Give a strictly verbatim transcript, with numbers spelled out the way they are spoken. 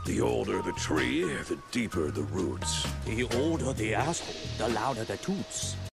The older the tree, the deeper the roots. The older the asshole, the louder the toots.